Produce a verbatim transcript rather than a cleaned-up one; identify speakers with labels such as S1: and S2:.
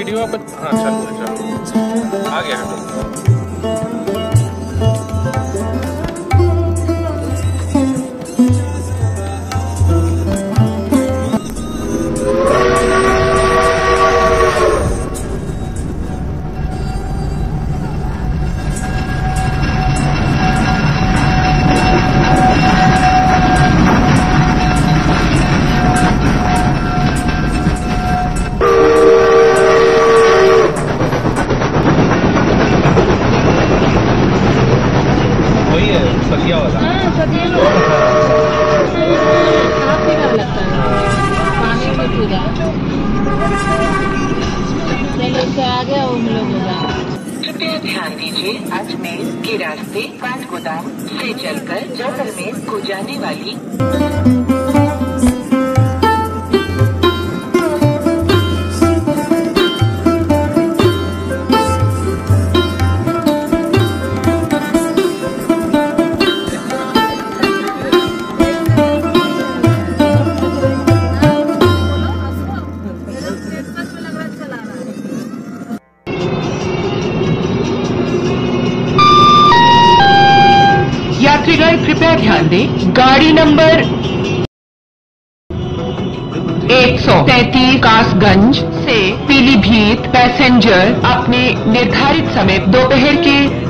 S1: Video आप हाँ चालू है चालू आ गया है। सदिया वाला हाँ सदिया काफी डर लगता है पानी में कूदा चलो से आ गया हम लोग कृपया ध्यान दीजिए अजमेर के रास्ते काठगोदाम से चलकर जैसलमेर को जाने वाली यात्रीगण कृपया ध्यान दें, गाड़ी नंबर एक सौ तैतीस कासगंज से पीलीभीत पैसेंजर अपने निर्धारित समय दोपहर के